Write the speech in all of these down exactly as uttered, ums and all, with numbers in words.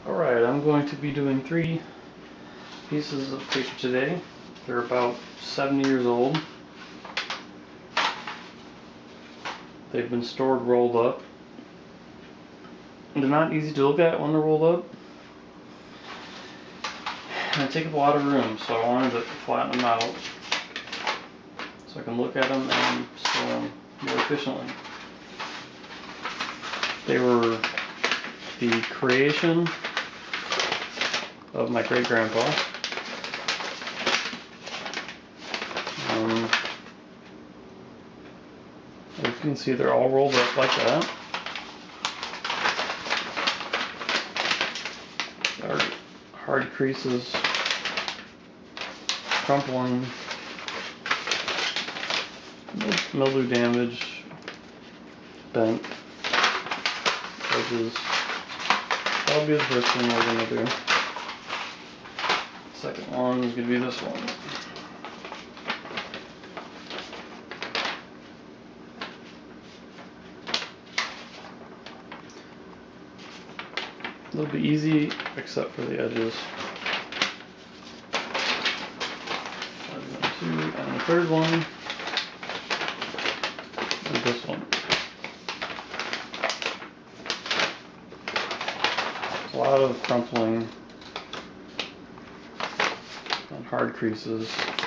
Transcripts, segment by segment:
Alright, I'm going to be doing three pieces of paper today. They're about seven years old. They've been stored rolled up. They're not easy to look at when they're rolled up. And they take up a lot of room, so I wanted to flatten them out so I can look at them and store them more efficiently. They were the creation of my great-grandpa. Um, as you can see, they're all rolled up like that. Hard, hard creases, crumpling, mildew damage, bent edges. That'll be the first thing we're going to do. Second one is going to be this one. It'll be easy except for the edges. One, two, and the third one is this one. A lot of crumpling and hard creases.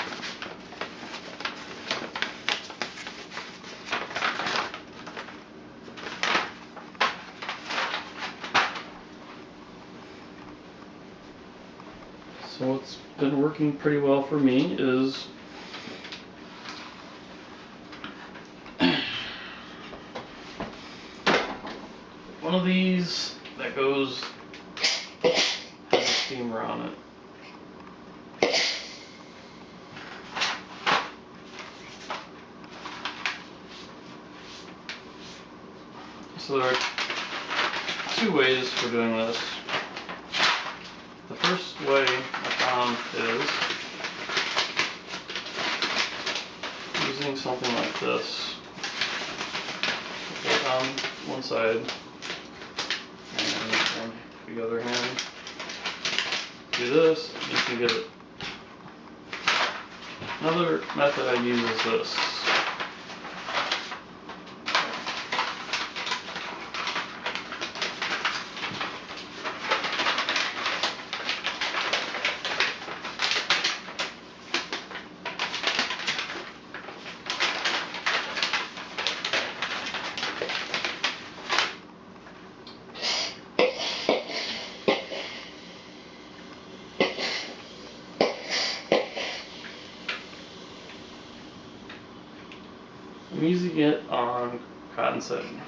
So what's been working pretty well for me is one of these that goes has a steamer on it. So there are two ways for doing this. The first way I found is using something like this. Put it on one side and on the other hand do this, you can get it. Another method I use is this. I'm using it on cotton setting.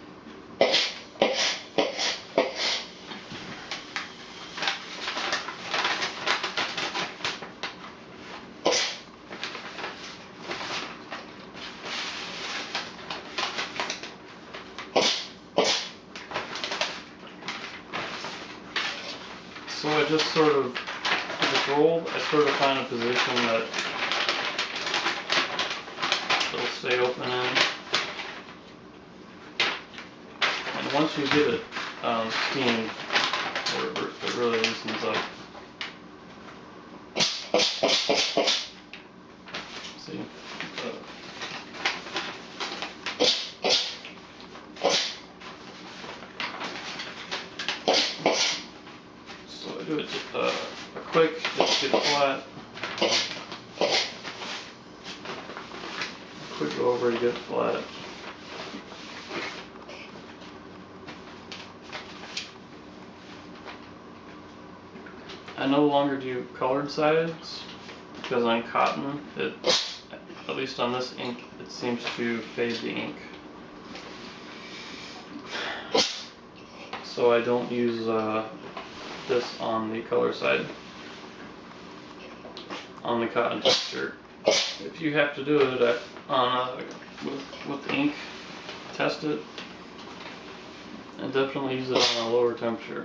So I just sort of, if it's rolled, I sort of find a position that it'll stay open in. And once you get it um, steamed, it, it really loosens up. See? Uh, so I do it just uh, a quick, just get it flat. Quick go over to get flat. I no longer do colored sides because on cotton, it, at least on this ink, it seems to fade the ink. So I don't use uh, this on the color side, on the cotton texture. If you have to do it at, on uh, with, with the ink, test it, and definitely use it on a lower temperature.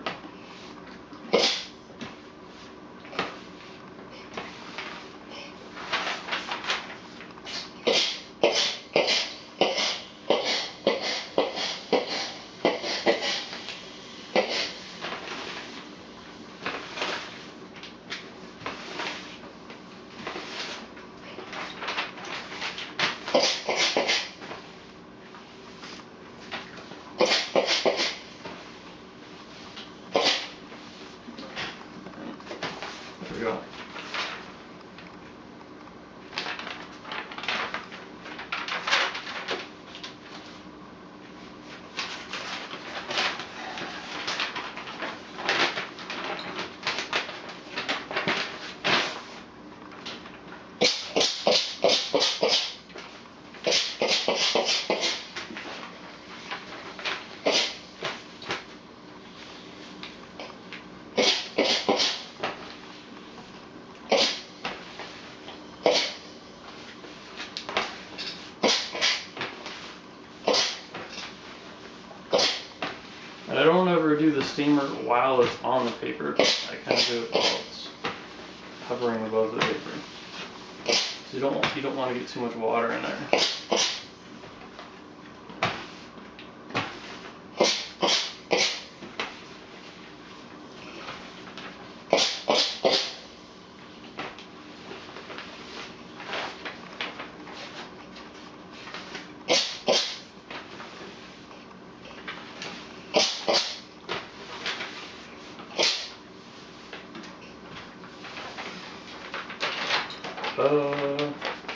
And I don't ever do the steamer while it's on the paper. I kind of do it while it's hovering above the paper. So you don't you don't want to get too much water in there. Uh,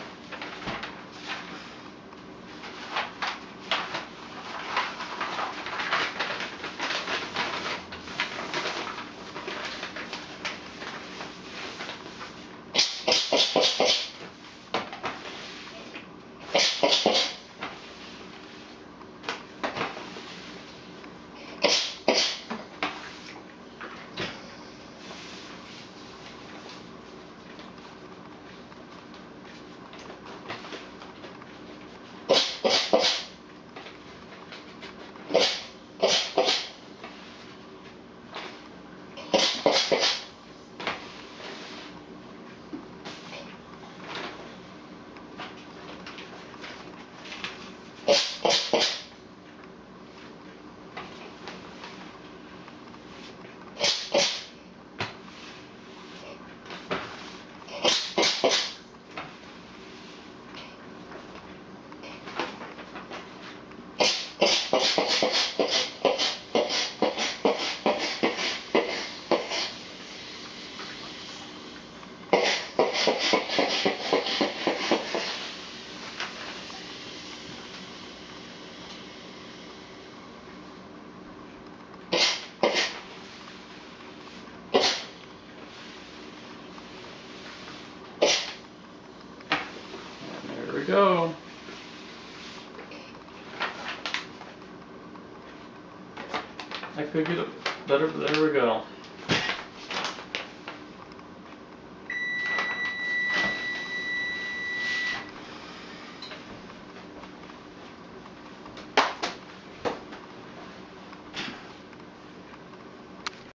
there we go. I could get it better, but there we go.